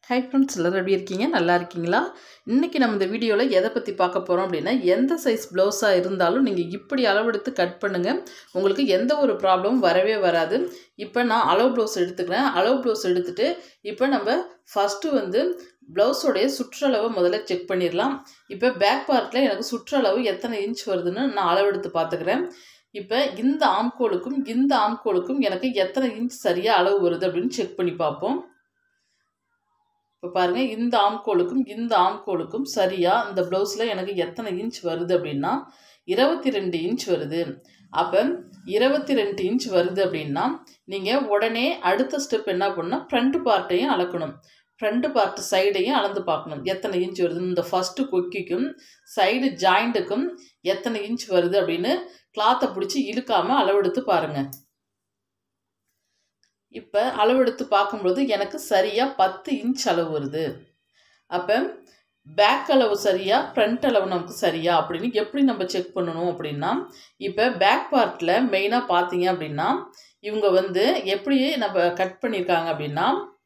Hi friends, எல்லாரும் எப்படி இருக்கீங்க? நல்லா இருக்கீங்களா? இன்றைக்கி நம்ம இந்த வீடியோவில் எதை பற்றி பார்க்க போகிறோம் அப்படின்னா, எந்த சைஸ் ப்ளவுஸாக இருந்தாலும் நீங்கள் இப்படி அளவெடுத்து கட் பண்ணுங்கள். உங்களுக்கு எந்த ஒரு ப்ராப்ளமும் வரவே வராது. இப்போ நான் அளவு ப்ளவுஸ் எடுத்துக்கிறேன். அளவு ப்ளவுஸ் எடுத்துகிட்டு இப்போ நம்ம ஃபஸ்ட்டு ப்ளவுஸோடைய சுற்றளவை முதல்ல செக் பண்ணிடலாம். இப்போ பேக் பார்ட்டில் எனக்கு சுற்றளவு எத்தனை இன்ச் வருதுன்னு நான் அளவெடுத்து பார்த்துக்கிறேன். இப்போ இந்த ஆம்கோலுக்கும் எனக்கு எத்தனை இன்ச் சரியாக அளவு வருது அப்படின்னு செக் பண்ணி பார்ப்போம். இப்போ பாருங்கள், இந்த ஆம்கோலுக்கும் சரியாக இந்த ப்ளவுஸில் எனக்கு எத்தனை இன்ச் வருது அப்படின்னா 22 இன்ச் வருது. அப்போ 22 இன்ச் வருது அப்படின்னா நீங்கள் உடனே அடுத்த ஸ்டெப் என்ன பண்ணால் ஃப்ரண்ட் பார்ட்டையும் அளக்கணும். ஃப்ரண்ட் பார்ட் சைடையும் அளந்து பார்க்கணும் எத்தனை இன்ச் வருது. இந்த ஃபஸ்ட்டு கொக்கிக்கும் சைடு ஜாயிண்ட்டுக்கும் எத்தனை இன்ச் வருது அப்படின்னு கிளாத்தை பிடிச்சி இழுக்காமல் அளவெடுத்து பாருங்கள். இப்போ அளவெடுத்து பார்க்கும்பொழுது எனக்கு சரியாக 10 இன்ச் அளவு வருது. அப்போ பேக் அளவு சரியா, ஃப்ரண்ட் அளவு நமக்கு சரியா அப்படின்னு எப்படி நம்ம செக் பண்ணணும் அப்படின்னா, இப்போ பேக் பார்ட்டில் மெயினாக பார்த்தீங்க அப்படின்னா இவங்க எப்படி நம்ம கட் பண்ணியிருக்காங்க அப்படின்னா,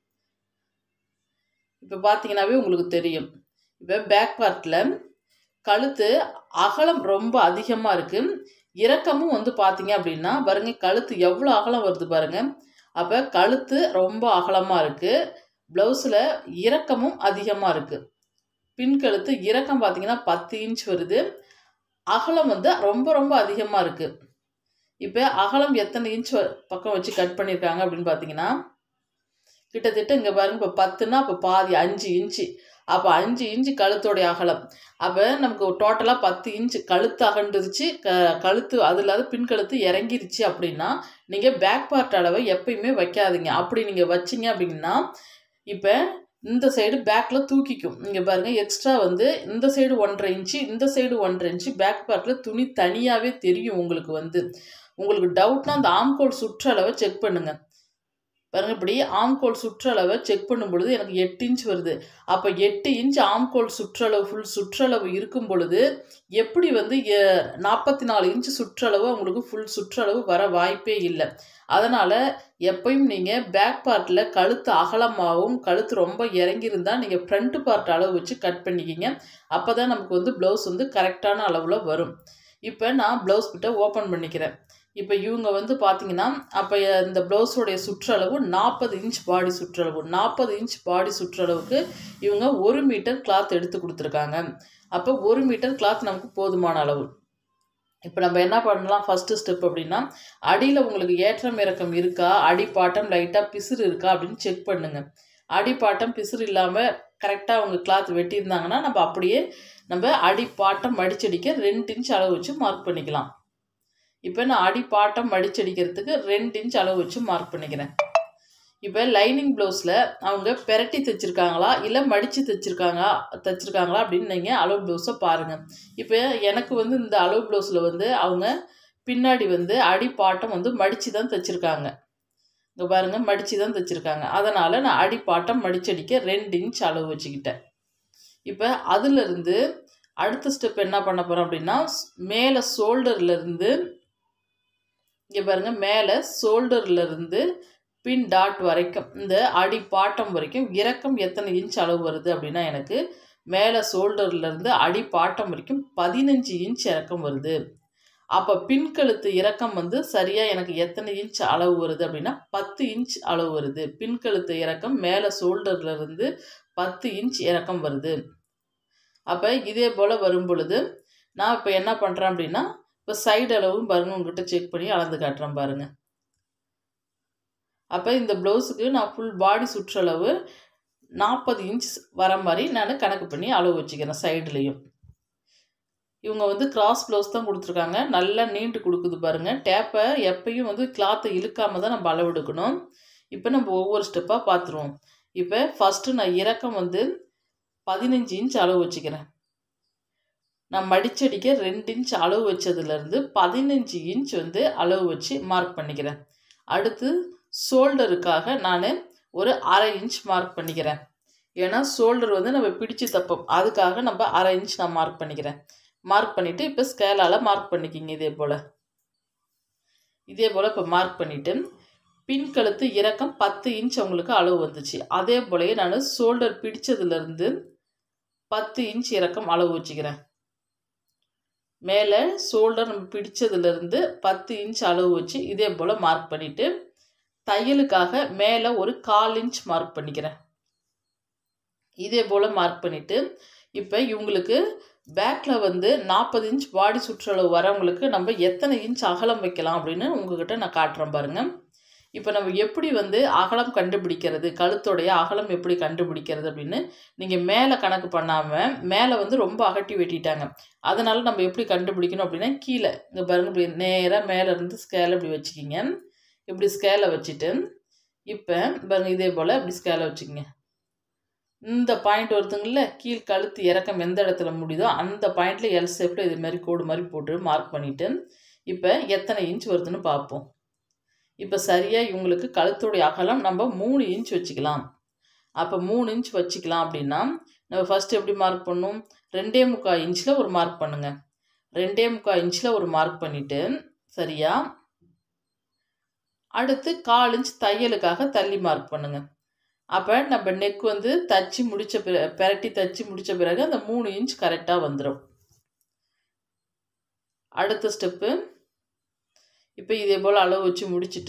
இப்போ பார்த்தீங்கன்னாவே உங்களுக்கு தெரியும். இப்போ பேக் பார்ட்டில் கழுத்து அகலம் ரொம்ப அதிகமாக இருக்குது. இறக்கமும் பார்த்தீங்க அப்படின்னா பாருங்கள், கழுத்து எவ்வளோ அகலம் வருது பாருங்கள். அப்போ கழுத்து ரொம்ப அகலமாக இருக்குது. ப்ளவுஸில் இறக்கமும் அதிகமாக இருக்குது. பின் கழுத்து இறக்கம் பார்த்தீங்கன்னா 10 இன்ச் வருது. அகலம் ரொம்ப ரொம்ப அதிகமாக இருக்குது. இப்போ அகலம் எத்தனை இன்ச் பக்கம் வச்சு கட் பண்ணியிருக்காங்க அப்படின்னு பார்த்தீங்கன்னா, கிட்டத்தட்ட இங்கே பாருங்கள், இப்போ 10ன்னா அப்போ பாதி 5 இன்ச்சு. அப்போ 5 இன்ச்சு கழுத்தோடைய அகலம். அப்போ நமக்கு டோட்டலாக 10 இன்ச்சு கழுத்து அகண்டுருச்சு. கழுத்து அது இல்லாத பின் கழுத்து இறங்கிருச்சு அப்படின்னா நீங்கள் பேக் பார்ட் அளவை எப்பயுமே வைக்காதீங்க. அப்படி நீங்கள் வச்சிங்க அப்படின்னா இப்போ இந்த சைடு பேக்கில் தூக்கிக்கும். இங்கே பாருங்கள், எக்ஸ்ட்ரா இந்த சைடு 1.5 இன்ச்சு, இந்த சைடு 1.5 இன்ச்சு பேக் பார்ட்டில் துணி தனியாகவே தெரியும். உங்களுக்கு டவுட்னா அந்த ஆம்கோல் சுற்றளவை செக் பண்ணுங்கள். பாருங்க, இப்படி ஆம்கோல் சுற்றளவை செக் பண்ணும் பொழுது எனக்கு 8 இன்ச் வருது. அப்போ 8 இன்ச் ஆம்கோல் சுற்றளவு ஃபுல் சுற்றளவு இருக்கும் பொழுது எப்படி 44 இன்ச் சுற்றளவு உங்களுக்கு ஃபுல் சுற்றளவு வர வாய்ப்பே இல்லை. அதனால் எப்பயும் நீங்கள் பேக் பார்ட்டில் கழுத்து அகலமாகவும் கழுத்து ரொம்ப இறங்கியிருந்தால் நீங்கள் ஃப்ரண்ட் பார்ட் அளவு வச்சு கட் பண்ணிக்கிங்க. அப்போ தான் நமக்கு ப்ளவுஸ் கரெக்டான அளவில் வரும். இப்போ நான் ப்ளவுஸ் கிட்ட ஓப்பன் பண்ணிக்கிறேன். இப்போ இவங்க பார்த்தீங்கன்னா அப்போ இந்த ப்ளவுஸோடைய சுற்றளவு 40 இன்ச் பாடி சுற்றளவு. 40 இன்ச் பாடி சுற்றளவுக்கு இவங்க 1 மீட்டர் கிளாத் எடுத்து கொடுத்துருக்காங்க. அப்போ 1 மீட்டர் கிளாத் நமக்கு போதுமான அளவு. இப்போ நம்ம என்ன பண்ணலாம், ஃபஸ்ட்டு ஸ்டெப் அப்படின்னா அடியில் உங்களுக்கு ஏற்றம் இறக்கம் இருக்கா, அடிப்பாட்டம் லைட்டாக பிசுறு இருக்கா அப்படின்னு செக் பண்ணுங்கள். அடிப்பாட்டம் பிசுறு இல்லாமல் கரெக்டாக அவங்க கிளாத் வெட்டியிருந்தாங்கன்னா நம்ம அடிப்பாட்டம் மடிச்சடிக்க 2 இன்ச் அளவு வச்சு மார்க் பண்ணிக்கலாம். இப்போ நான் அடிப்பாட்டம் மடிச்சடிக்கிறதுக்கு 2 இன்ச் அளவு வச்சு மார்க் பண்ணிக்கிறேன். இப்போ லைனிங் ப்ளவுஸில் அவங்க பெரட்டி தைச்சிருக்காங்களா இல்லை மடித்து தைச்சிருக்காங்களா அப்படின்னு நீங்கள் அளவு ப்ளவுஸை பாருங்கள். இப்போ எனக்கு இந்த அளவு ப்ளவுஸில் அவங்க பின்னாடி அடிப்பாட்டம் மடித்து தான் தைச்சிருக்காங்க. இங்கே பாருங்கள், மடித்து தான் தைச்சிருக்காங்க. அதனால் நான் அடிப்பாட்டம் மடிச்சடிக்க 2 இன்ச் அளவு வச்சுக்கிட்டேன். இப்போ அதிலிருந்து அடுத்த ஸ்டெப் என்ன பண்ண போகிறோம் அப்படின்னா, மேலே ஷோல்டர்லேருந்து இங்கே பாருங்கள், மேலே ஷோல்டர்லேருந்து பின் டாட் வரைக்கும் இந்த அடிப்பாட்டம் வரைக்கும் இறக்கம் எத்தனை இன்ச் அளவு வருது அப்படின்னா எனக்கு மேலே ஷோல்டர்லேருந்து அடிப்பாட்டம் வரைக்கும் 15 இன்ச் இறக்கம் வருது. அப்போ பின் கழுத்து இறக்கம் சரியாக எனக்கு எத்தனை இன்ச் அளவு வருது அப்படின்னா 10 இன்ச் அளவு வருது. பின் கழுத்து இறக்கம் மேலே ஷோல்டர்லேருந்து 10 இன்ச் இறக்கம் வருது. அப்போ இதே போல் வரும் பொழுது நான் இப்போ என்ன பண்ணுறேன் அப்படின்னா, இப்போ சைடு அளவும் பாருங்கள், உங்கள்கிட்ட செக் பண்ணி அளந்து காட்டுறேன் பாருங்கள். அப்போ இந்த ப்ளவுஸுக்கு நான் ஃபுல் பாடி சுற்றளவு 40 இன்ச் வர மாதிரி நான் கணக்கு பண்ணி அளவு வச்சுக்கிறேன். சைடுலேயும் இவங்க கிராஸ் ப்ளவுஸ் தான் கொடுத்துருக்காங்க. நல்லா நீண்டு கொடுக்குது பாருங்கள். டேப்பை எப்பயும் கிளாத்தை இழுக்காமல் தான் நம்ம அளவு எடுக்கணும். இப்போ நம்ம ஒவ்வொரு ஸ்டெப்பாக பார்த்துருவோம். இப்போ ஃபஸ்ட்டு நான் இறக்கம் 15 இன்ச் அளவு வச்சுக்கிறேன். நான் மடிச்சடிக்க 2 இன்ச் அளவு வச்சதுலேருந்து 15 இன்ச் அளவு வச்சு மார்க் பண்ணிக்கிறேன். அடுத்து ஷோல்டருக்காக நான் ஒரு 1/2 இன்ச் மார்க் பண்ணிக்கிறேன். ஏன்னா ஷோல்டர் நம்ம பிடிச்சு தப்போம், அதுக்காக நம்ம 1/2 இன்ச் நான் மார்க் பண்ணிக்கிறேன். மார்க் பண்ணிவிட்டு இப்போ ஸ்கேலால் மார்க் பண்ணிக்கிங்க. இதே போல் இப்போ மார்க் பண்ணிவிட்டு பின் கழுத்து இறக்கம் 10 இன்ச் உங்களுக்கு அளவு வந்துச்சு. அதே போலயே நான் ஷோல்டர் பிடிச்சதுலேருந்து 10 இன்ச் இறக்கம் அளவு வச்சுக்கிறேன். மேலே ஷோல்டர் நம்ம பிடிச்சதுலேருந்து 10 இன்ச் அளவு வச்சு இதே போல் மார்க் பண்ணிவிட்டு தையலுக்காக மேலே ஒரு 1/4 இன்ச் மார்க் பண்ணிக்கிறேன். இதே போல் மார்க் பண்ணிவிட்டு இப்போ இவங்களுக்கு பேக்கில் வந்து 40 இன்ச் பாடி சுற்றளவு வரவங்களுக்கு நம்ம எத்தனை இன்ச் அகலம் வைக்கலாம் அப்படின்னு உங்ககிட்ட நான் காட்டுறேன் பாருங்கள். இப்போ நம்ம எப்படி வந்து அகலம் கண்டுபிடிக்கிறது, கழுத்துடைய அகலம் எப்படி கண்டுபிடிக்கிறது அப்படின்னு நீங்கள் மேலே கணக்கு பண்ணாமல் மேலே வந்து ரொம்ப அகட்டி வெட்டிட்டாங்க. அதனால் நம்ம எப்படி கண்டுபிடிக்கணும் அப்படின்னா கீழே இங்கே பாருங்கள், இப்படி நேராக மேலே இருந்து ஸ்கேலை இப்படி வச்சுக்கிங்க. இப்படி ஸ்கேலை வச்சுட்டு இப்போ பாருங்கள் இதே போல் இப்படி ஸ்கேலை வச்சுக்கிங்க. இந்த பாயிண்ட் வருதுங்கள, கீழ் கழுத்து இறக்கம் எந்த இடத்துல முடியுதோ அந்த பாயிண்டில் எல் ஷேப்பில் இது மாதிரி கோடு மாதிரி போட்டு மார்க் பண்ணிவிட்டு இப்போ எத்தனை இன்ச் வருதுன்னு பார்ப்போம். இப்போ சரியாக இவங்களுக்கு கழுத்துடைய அகலம் நம்ம 3 இன்ச் வச்சுக்கலாம். அப்போ 3 இன்ச் வச்சுக்கலாம் அப்படின்னா நம்ம ஃபஸ்ட்டு எப்படி மார்க் பண்ணணும், 2.25 இன்ச்சில் ஒரு மார்க் பண்ணுங்கள். 2.25 இன்ச்சில் ஒரு மார்க் பண்ணிவிட்டு சரியா அடுத்து 1/4 இன்ச் தையலுக்காக தள்ளி மார்க் பண்ணுங்கள். அப்போ நம்ம நெக் வந்து தச்சு முடித்த பெரட்டி தச்சு முடித்த பிறகு அந்த 3 இன்ச் கரெக்டாக வந்துடும். அடுத்த ஸ்டெப்பு இப்போ இதே போல் அளவு வச்சு முடிச்சுட்டு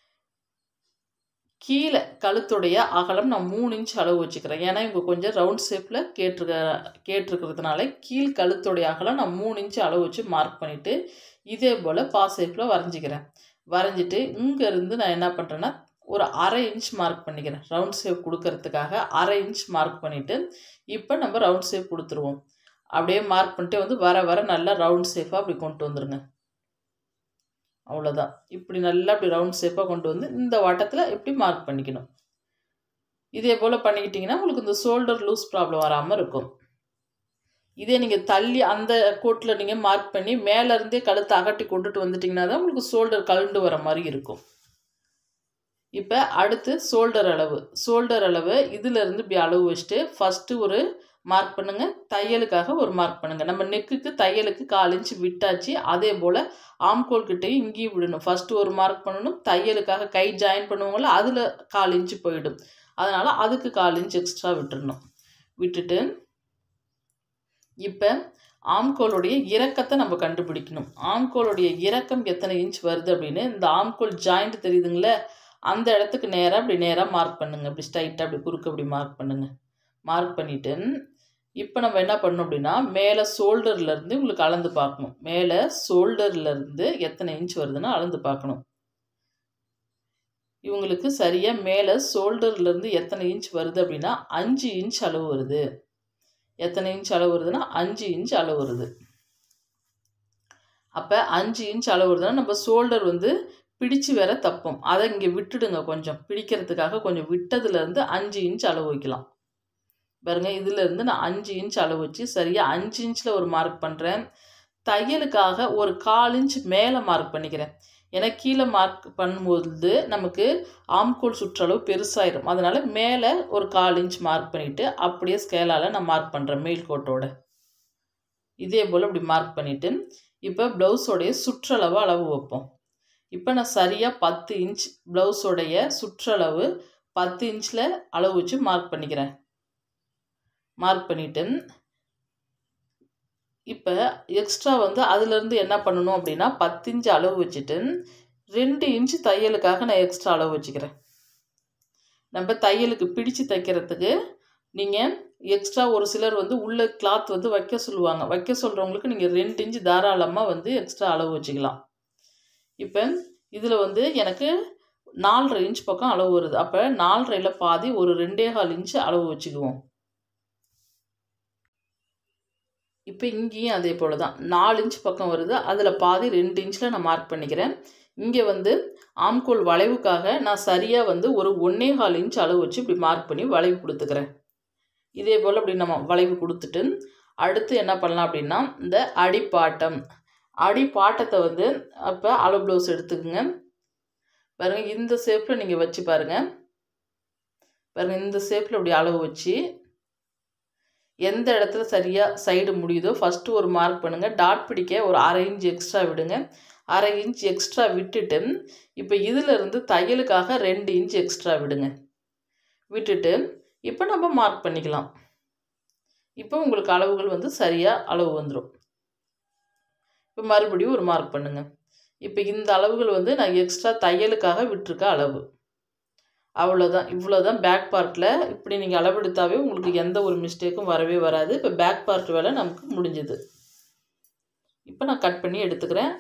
கீழே கழுத்துடைய அகலம் நான் 3 இன்ச் அளவு வச்சுக்கிறேன். ஏன்னா இவங்க கொஞ்சம் ரவுண்ட் ஷேப்பில் கேட்டிருக்கிறதுனால கீழ் கழுத்துடைய அகலம் நான் 3 இன்ச் அளவு வச்சு மார்க் பண்ணிவிட்டு இதே போல் பாஸ் ஷேப்பில் வரைஞ்சிக்கிறேன். வரைஞ்சிட்டு இங்கேருந்து நான் என்ன பண்ணுறேன்னா ஒரு 1/2 இன்ச் மார்க் பண்ணிக்கிறேன். ரவுண்ட் ஷேப் கொடுக்கறதுக்காக 1/2 இன்ச் மார்க் பண்ணிவிட்டு இப்போ நம்ம ரவுண்ட் ஷேப் கொடுத்துருவோம். அப்படியே மார்க் பண்ணிட்டு வந்து வர வர நல்லா ரவுண்ட் ஷேப்பாக அப்படி கொண்டு வந்துடுங்க. அவ்வளோதான். இப்படி நல்லா இப்படி ரவுண்ட் ஷேப்பாக கொண்டு வந்து இந்த வட்டத்தில் இப்படி மார்க் பண்ணிக்கணும். இதே போல் பண்ணிக்கிட்டிங்கன்னா உங்களுக்கு இந்த ஷோல்டர் லூஸ் ப்ராப்ளம் வராமல் இருக்கும். இதே நீங்கள் தள்ளி அந்த கோட்டில் நீங்கள் மார்க் பண்ணி மேலேருந்தே கழுத்தை அகட்டி கொண்டுட்டு வந்துட்டிங்கன்னா தான் உங்களுக்கு ஷோல்டர் கழுண்டு வர மாதிரி இருக்கும். இப்போ அடுத்து ஷோல்டர் அளவு இதிலேருந்து இப்படி அளவு வச்சுட்டு ஃபஸ்ட்டு ஒரு மார்க் பண்ணுங்கள், தையலுக்காக ஒரு மார்க் பண்ணுங்கள். நம்ம நெக்குக்கு தையலுக்கு 1/4 இன்ச்சு விட்டாச்சு. அதே போல் ஆம்கோல் கிட்டையும் இங்கேயும் விடணும். ஃபஸ்ட்டு ஒரு மார்க் பண்ணணும், தையலுக்காக கை ஜாயின் பண்ணுவாங்களோ அதில் 1/4 இன்ச்சு போயிடும். அதனால் அதுக்கு 1/4 இன்ச் எக்ஸ்ட்ரா விட்டுறணும். விட்டுட்டு இப்போ ஆம்கோலுடைய இறக்கத்தை நம்ம கண்டுபிடிக்கணும். ஆம்கோலுடைய இறக்கம் எத்தனை இன்ச் வருது அப்படின்னு இந்த ஆம்கோல் ஜாயிண்ட் தெரியுதுங்களே அந்த இடத்துக்கு நேராக இப்படி நேராக மார்க் பண்ணுங்கள். இப்படி ஸ்ட்ரைட்டாக அப்படி குறுக்க அப்படி மார்க் பண்ணுங்கள். மார்க் பண்ணிவிட்டு இப்போ நம்ம என்ன பண்ணணும் அப்படின்னா மேலே ஷோல்டர்லேருந்து உங்களுக்கு அளந்து பார்க்கணும். மேலே ஷோல்டர்லேருந்து எத்தனை இன்ச் வருதுன்னு அளந்து பார்க்கணும். இவங்களுக்கு சரியாக மேலே ஷோல்டர்லேருந்து எத்தனை இன்ச் வருது அப்படின்னா 5 இன்ச் அளவு வருது. எத்தனை இன்ச் அளவு வருதுன்னா 5 இன்ச் அளவு வருது. அப்போ 5 இன்ச் அளவு வருதுன்னா நம்ம ஷோல்டர் வந்து பிடிச்சு வேற தப்போம். அதை இங்கே விட்டுடுங்க. கொஞ்சம் பிடிக்கிறதுக்காக கொஞ்சம் விட்டதுலேருந்து 5 இன்ச் அளவு வைக்கலாம். பாருங்கள் இதிலேருந்து நான் 5 இன்ச் அளவு வச்சு சரியாக 5 இன்ச்சில் ஒரு மார்க் பண்ணுறேன். தையலுக்காக ஒரு 1/4 இன்ச் மேலே மார்க் பண்ணிக்கிறேன். ஏன்னா கீழே மார்க் பண்ணும்போது நமக்கு ஆம்கோல் சுற்றளவு பெருசாயிடும். அதனால் மேலே ஒரு 1/4 இன்ச் மார்க் பண்ணிவிட்டு அப்படியே ஸ்கேலால் நான் மார்க் பண்ணுறேன் மேல் கோட்டோட. இதே போல் இப்படி மார்க் பண்ணிவிட்டு இப்போ ப்ளவுஸோடைய சுற்றளவு அளவு வைப்போம். இப்போ நான் சரியாக 10 இன்ச் ப்ளவுஸோடைய சுற்றளவு 10 இன்ச்சில் அளவு வச்சு மார்க் பண்ணிக்கிறேன். மார்க் பண்ணிவிட்டு இப்போ எக்ஸ்ட்ரா வந்து அதுலேருந்து என்ன பண்ணணும் அப்படின்னா 10 இன்ச் அளவு வச்சுட்டு 2 இன்ச் தையலுக்காக நான் எக்ஸ்ட்ரா அளவு வச்சுக்கிறேன். நம்ம தையலுக்கு பிடிச்சு தைக்கிறதுக்கு நீங்கள் எக்ஸ்ட்ரா ஒரு சிலர் வந்து உள்ள கிளாத் வந்து வைக்க சொல்லுவாங்க. வைக்க சொல்கிறவங்களுக்கு நீங்கள் 2 இன்ச் தாராளமாக வந்து எக்ஸ்ட்ரா அளவு வச்சுக்கலாம். இப்போ இதில் வந்து எனக்கு 4.5 இன்ச் பக்கம் அளவு வருது. அப்போ 4.5ல் பாதி ஒரு 2.25 இன்ச் அளவு வச்சுக்குவோம். இப்போ இங்கேயும் அதே போல் தான் 4 இன்ச் பக்கம் வருது. அதில் பாதி 2 இன்ச்சில் நான் மார்க் பண்ணிக்கிறேன். இங்கே வந்து ஆம்கோல் வளைவுக்காக நான் சரியாக வந்து ஒரு 1.25 இன்ச் அளவு வச்சு இப்படி மார்க் பண்ணி வளைவு கொடுத்துக்கிறேன். இதே போல் இப்படி நம்ம வளைவு கொடுத்துட்டு அடுத்து என்ன பண்ணலாம் அப்படின்னா இந்த அடிப்பாட்டத்தை வந்து அப்போ அளவு ப்ளவுஸ் எடுத்துக்கோங்க. பாருங்கள் இந்த ஷேப்பில் நீங்கள் வச்சு பாருங்கள். இந்த ஷேப்பில் இப்படி அளவு வச்சு எந்த இடத்துல சரியாக சைடு முடியுதோ ஃபஸ்ட்டு ஒரு மார்க் பண்ணுங்கள். டாட் பிடிக்க ஒரு 1/2 இன்ச் எக்ஸ்ட்ரா விடுங்க. 1/2 இன்ச் எக்ஸ்ட்ரா விட்டுட்டு இப்போ இதிலிருந்து தையலுக்காக 2 இன்ச் எக்ஸ்ட்ரா விடுங்க. விட்டுட்டு இப்போ நம்ம மார்க் பண்ணிக்கலாம். இப்போ உங்களுக்கு அளவுகள் வந்து சரியாக அளவு வந்துடும். இப்போ மறுபடியும் ஒரு மார்க் பண்ணுங்கள். இப்போ இந்த அளவுகள் வந்து நான் எக்ஸ்ட்ரா தையலுக்காக விட்டுருக்க அளவு. அவ்வளோதான். இவ்வளோதான் பேக் பார்ட்டில். இப்படி நீங்கள் அளவெடுத்தாவே உங்களுக்கு எந்த ஒரு மிஸ்டேக்கும் வரவே வராது. இப்போ பேக் பார்ட் வேலை நமக்கு முடிஞ்சுது. இப்போ நான் கட் பண்ணி எடுத்துக்கிறேன்.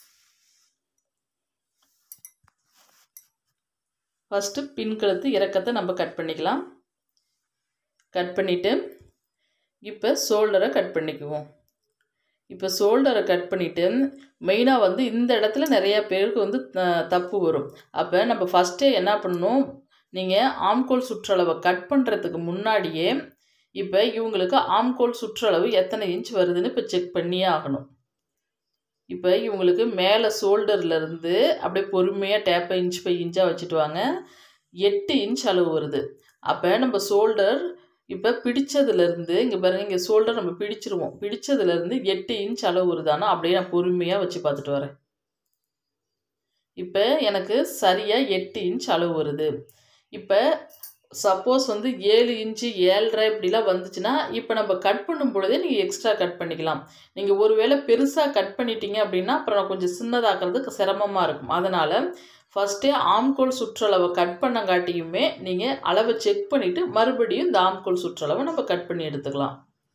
ஃபஸ்ட்டு பின் கழுத்து இறக்கத்தை நம்ம கட் பண்ணிக்கலாம். கட் பண்ணிவிட்டு இப்போ ஷோல்டரை கட் பண்ணிக்குவோம். இப்போ ஷோல்டரை கட் பண்ணிவிட்டு மெயினாக வந்து இந்த இடத்துல நிறையா பேருக்கு வந்து தப்பு வரும். அப்போ நம்ம ஃபஸ்ட்டே என்ன பண்ணணும், நீங்கள் ஆம்கோல் சுற்றளவை கட் பண்ணுறதுக்கு முன்னாடியே இப்போ இவங்களுக்கு ஆம்கோல் சுற்றளவு எத்தனை இன்ச் வருதுன்னு இப்போ செக் பண்ணியே ஆகணும். இப்போ இவங்களுக்கு மேலே ஷோல்டர்லேருந்து அப்படியே பொறுமையாக டேப்பை இன்ச் பை இன்ச்சாக வச்சுட்டு வாங்க. 8 இன்ச் அளவு வருது. அப்போ நம்ம ஷோல்டர் இப்போ பிடிச்சதுலேருந்து இங்கே பாருங்கள், இங்கே ஷோல்டர் நம்ம பிடிச்சிருவோம். பிடிச்சதுலேருந்து 8 இன்ச் அளவு வருதானா அப்படியே நான் பொறுமையாக வச்சு பார்த்துட்டு வரேன். இப்போ எனக்கு சரியாக 8 இன்ச் அளவு வருது. இப்போ சப்போஸ் வந்து 7 இன்ச்சு 7.5 இப்படிலாம் வந்துச்சுன்னா இப்போ நம்ம கட் பண்ணும் பொழுதே நீங்கள் எக்ஸ்ட்ரா கட் பண்ணிக்கலாம். நீங்கள் ஒருவேளை பெருசாக கட் பண்ணிட்டீங்க அப்படின்னா அப்புறம் கொஞ்சம் சின்னதாக்குறதுக்கு சிரமமாக இருக்கும். அதனால் ஃபஸ்ட்டே ஆம்கோல் சுற்றளவை கட் பண்ணங்காட்டியுமே நீங்கள் அளவை செக் பண்ணிவிட்டு மறுபடியும் இந்த ஆம்கோல் சுற்றளவை நம்ம கட் பண்ணி எடுத்துக்கலாம்.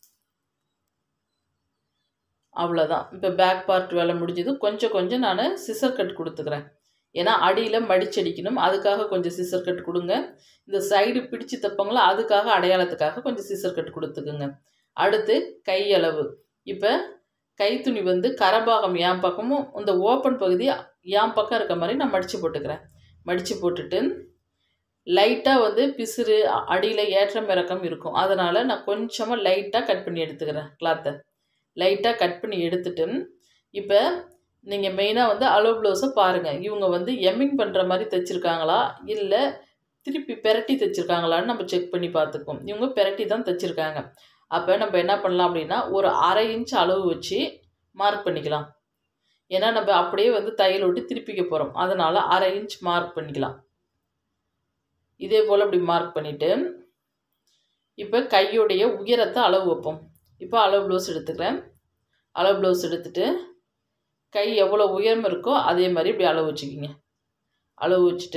அவ்வளோதான். இப்போ பேக் பார்ட் வேலை முடிஞ்சது. கொஞ்சம் நான் சிசர் கட் கொடுத்துக்கிறேன். ஏன்னா அடியில் மடிச்சடிக்கணும், அதுக்காக கொஞ்சம் சிசர் கட் கொடுங்க. இந்த சைடு பிடிச்சி தப்பங்களா அதுக்காக அடையாளத்துக்காக கொஞ்சம் சிசர் கட் கொடுத்துக்குங்க. அடுத்து கை அளவு. இப்போ கைத்துணி வந்து கரபாகம் என் பக்கமும் இந்த ஓப்பன் பகுதி என் பக்கம் இருக்க மாதிரி நான் மடித்து போட்டுக்கிறேன். மடித்து போட்டுட்டு லைட்டாக வந்து பிசுறு அடியில் ஏற்றம் இறக்கம் இருக்கும். அதனால் நான் கொஞ்சமாக லைட்டாக கட் பண்ணி எடுத்துக்கிறேன். கிளாத்தை லைட்டாக கட் பண்ணி எடுத்துட்டு இப்போ நீங்கள் மெயினாக வந்து அளவு ப்ளவுஸை பாருங்கள். இவங்க வந்து எம்மிங் பண்ணுற மாதிரி தைச்சிருக்காங்களா இல்லை திருப்பி பெரட்டி தைச்சிருக்காங்களான்னு நம்ம செக் பண்ணி பார்த்துக்குவோம். இவங்க பெரட்டி தான் தைச்சிருக்காங்க. அப்போ நம்ம என்ன பண்ணலாம் அப்படின்னா ஒரு 1/2 இன்ச் அளவு வச்சு மார்க் பண்ணிக்கலாம். ஏன்னா நம்ம அப்படியே வந்து தையல் விட்டு திருப்பிக்க போகிறோம். அதனால் 1/2 இன்ச் மார்க் பண்ணிக்கலாம். இதே போல் இப்படி மார்க் பண்ணிவிட்டு இப்போ கையுடைய உயரத்தை அளவு வைப்போம். இப்போ அளவு ப்ளவுஸ் எடுத்துக்கிறேன். அளவு ப்ளவுஸ் எடுத்துகிட்டு கை எவ்வளோ உயரம் இருக்கோ அதே மாதிரி இப்படி அளவு வச்சுக்கிங்க. அளவு வச்சுட்டு